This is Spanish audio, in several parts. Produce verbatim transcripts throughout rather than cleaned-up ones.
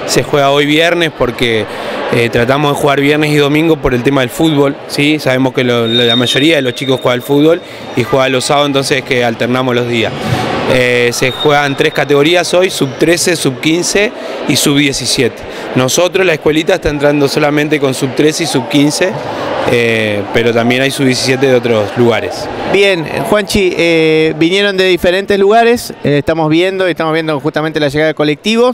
se juega hoy viernes porque eh, tratamos de jugar viernes y domingo por el tema del fútbol, ¿sí? Sabemos que lo, la mayoría de los chicos juega al fútbol y juega los sábados, entonces que alternamos los días. Eh, se juegan tres categorías hoy, sub trece, sub quince y sub diecisiete. Nosotros, la escuelita está entrando solamente con sub trece y sub quince, eh, pero también hay sub diecisiete de otros lugares. Bien, Juanchi, eh, vinieron de diferentes lugares, eh, estamos viendo, estamos viendo justamente la llegada de colectivos.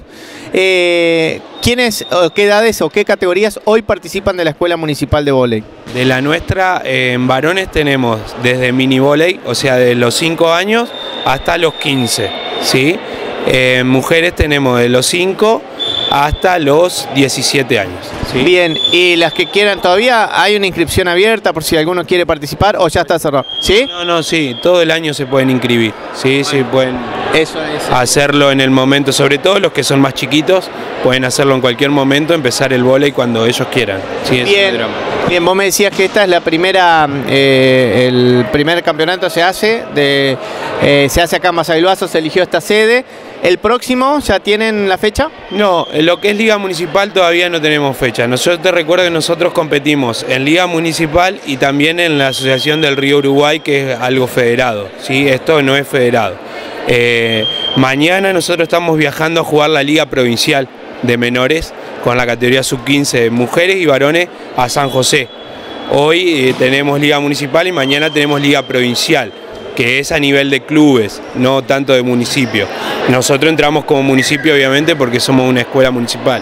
Eh, ¿Quiénes, o qué edades o qué categorías hoy participan de la Escuela Municipal de Vóley? De la nuestra, eh, en varones tenemos desde mini vóley, o sea, de los cinco años hasta los quince, ¿sí? Eh, en mujeres tenemos de los cinco hasta los diecisiete años. ¿Sí? Bien, y las que quieran, todavía hay una inscripción abierta por si alguno quiere participar o ya está cerrado, ¿sí? No, no, sí, todo el año se pueden inscribir, sí, bueno, sí, pueden eso es. hacerlo en el momento, sobre todo los que son más chiquitos, pueden hacerlo en cualquier momento, empezar el vóley cuando ellos quieran. Sí, bien, bien, vos me decías que esta es la primera, eh, el primer campeonato se hace, de, eh, se hace acá en Masabilbaso, se eligió esta sede. ¿El próximo ya tienen la fecha? No, lo que es Liga Municipal todavía no tenemos fecha. Yo te recuerdo que nosotros competimos en Liga Municipal y también en la Asociación del Río Uruguay, que es algo federado, ¿sí? Esto no es federado. Eh, mañana nosotros estamos viajando a jugar la Liga Provincial de Menores con la categoría sub quince de mujeres y varones a San José. Hoy eh, tenemos Liga Municipal y mañana tenemos Liga Provincial, que es a nivel de clubes, no tanto de municipio. Nosotros entramos como municipio obviamente porque somos una escuela municipal.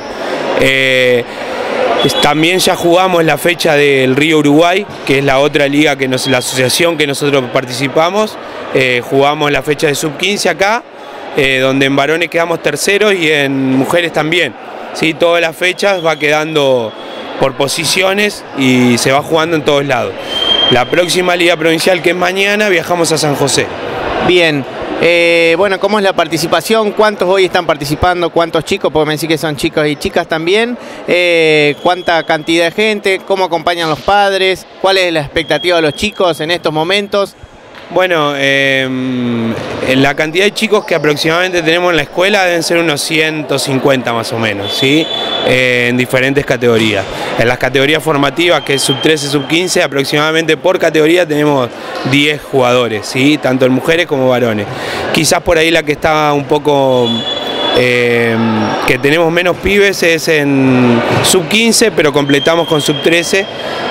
Eh, también ya jugamos la fecha del Río Uruguay, que es la otra liga, que nos, la asociación que nosotros participamos. Eh, jugamos la fecha de sub quince acá, eh, donde en varones quedamos terceros y en mujeres también. ¿Sí? Todas las fechas va quedando por posiciones y se va jugando en todos lados. La próxima Liga Provincial, que es mañana, viajamos a San José. Bien, eh, bueno, ¿cómo es la participación? ¿Cuántos hoy están participando? ¿Cuántos chicos? Porque me decís que son chicos y chicas también. Eh, ¿Cuánta cantidad de gente? ¿Cómo acompañan los padres? ¿Cuál es la expectativa de los chicos en estos momentos? Bueno, eh, la cantidad de chicos que aproximadamente tenemos en la escuela deben ser unos ciento cincuenta más o menos, ¿sí? Eh, en diferentes categorías. En las categorías formativas, que es sub trece, sub quince, aproximadamente por categoría tenemos diez jugadores, ¿sí? Tanto en mujeres como varones. Quizás por ahí la que está un poco... Eh, que tenemos menos pibes es en sub quince, pero completamos con sub trece.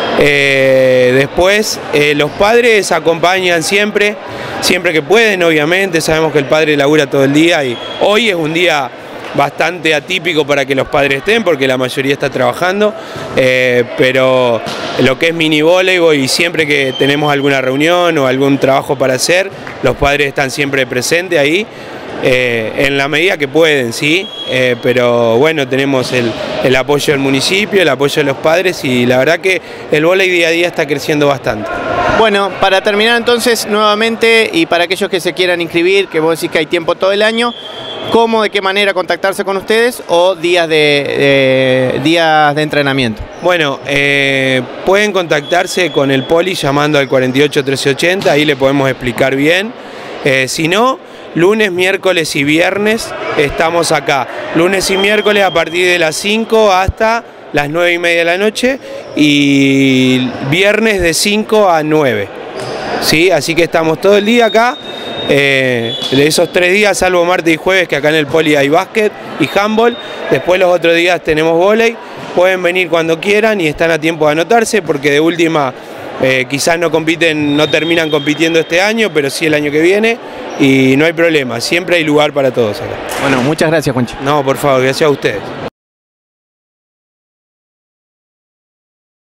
Eh, después eh, los padres acompañan siempre, siempre que pueden, obviamente. Sabemos que el padre labura todo el día y hoy es un día bastante atípico para que los padres estén porque la mayoría está trabajando, eh, pero lo que es mini voleibol y siempre que tenemos alguna reunión o algún trabajo para hacer, los padres están siempre presentes ahí. Eh, en la medida que pueden, sí, eh, pero bueno, tenemos el, el apoyo del municipio, el apoyo de los padres y la verdad que el vóley día a día está creciendo bastante. Bueno, para terminar entonces, nuevamente, y para aquellos que se quieran inscribir, que vos decís que hay tiempo todo el año, ¿cómo, de qué manera contactarse con ustedes o días de, de, días de entrenamiento? Bueno, eh, pueden contactarse con el Poli llamando al cuarenta y ocho trece ochenta, ahí le podemos explicar bien. Eh, si no, lunes, miércoles y viernes estamos acá. Lunes y miércoles a partir de las cinco hasta las nueve y media de la noche y viernes de cinco a nueve. ¿Sí? Así que estamos todo el día acá. Eh, de esos tres días, salvo martes y jueves, que acá en el Poli hay básquet y handball. Después los otros días tenemos vóley. Pueden venir cuando quieran y están a tiempo de anotarse porque de última... Eh, quizás no compiten, no terminan compitiendo este año, pero sí el año que viene y no hay problema, siempre hay lugar para todos acá. Bueno, muchas gracias, Juanchi. No, por favor, gracias a ustedes.